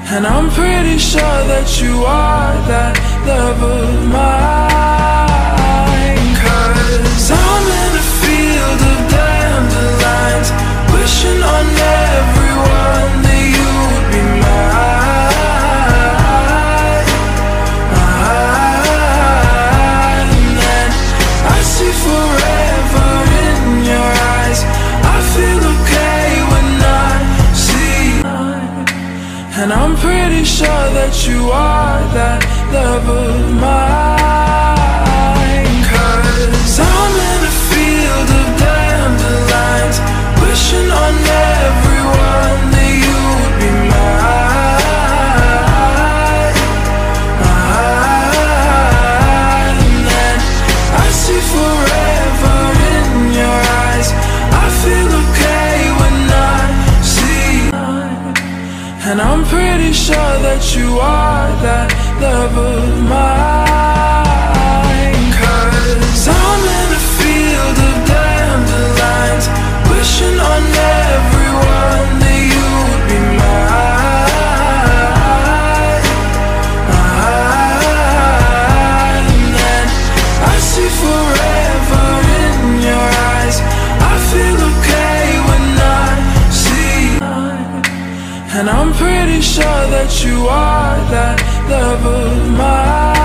And I'm pretty sure that you are that love of mine. 'Cause I'm in a field of dandelions, wishing on everyone that you would be mine. And I see forever in your eyes. I feel okay when I see mine. And I'm pretty sure that you are that love of mine. 'Cause I'm in a field of dandelions, wishing on everyone that you would be mine. And I see forever in your eyes. I feel okay when I see mine. And I'm pretty sure that you are that love of mine. 'Cause I'm in a field of dandelions, wishing on everyone that you would be mine. And I see forever in your eyes. I feel okay when I see mine. And I'm pretty sure that you are that love of mine.